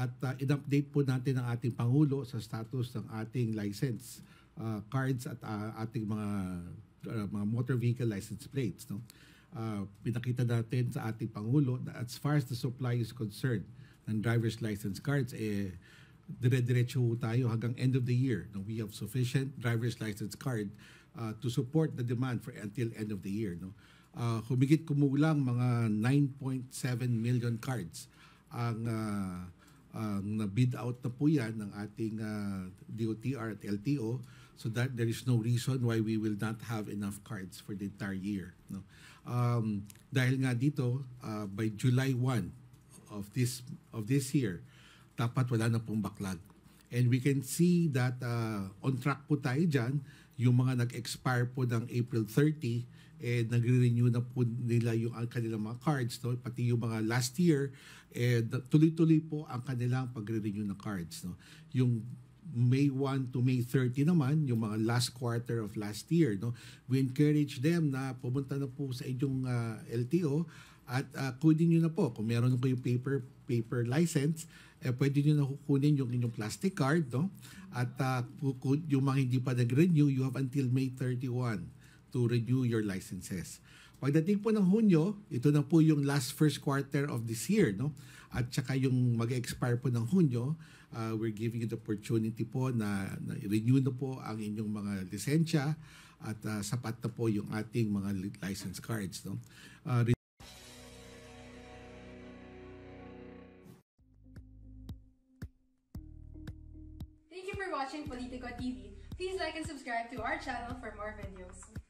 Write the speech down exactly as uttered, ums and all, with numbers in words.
At uh, in-update po natin ang ating Pangulo sa status ng ating license uh, cards at uh, ating mga uh, mga motor vehicle license plates. No? Uh, pinakita natin sa ating Pangulo na as far as the supply is concerned ng driver's license cards, eh, dire-diretso tayo hanggang end of the year. No? We have sufficient driver's license card uh, to support the demand for until end of the year. No? Uh, humigit kumulang mga nine point seven million cards ang uh, uh, na-bid out na po yan ng ating uh, D O T R at L T O, so that there is no reason why we will not have enough cards for the entire year. No? Um, dahil nga dito, uh, by July first of this of this year, dapat wala na pong backlog. And we can see that uh, on track po tayo dyan. Yung mga nag-expire po ng April thirtieth, eh, nagre-renew na po nila yung kanilang mga cards. No? Pati yung mga last year, eh, tuloy-tuloy po ang kanilang pagre-renew ng cards. No? Yung May first to May thirtieth naman, yung mga last quarter of last year, no? We encourage them na pumunta na po sa inyong uh, L T O at uh, kunin nyo na po. Kung meron na kayo paper, paper license, eh, pwede nyo na kukunin yung inyong plastic card. No? At uh, yung mga hindi pa nag-renew, you have until May thirty-first to renew your licenses. Pagdating po ng Hunyo, ito na po yung last first quarter of this year. No? At saka yung mag-expire po ng Hunyo, uh, we're giving you the opportunity po na, na renew na po ang inyong mga lisensya at uh, sapat na po yung ating mga license cards. No? Uh, Thank you for watching Politico T V. Please like and subscribe to our channel for more videos.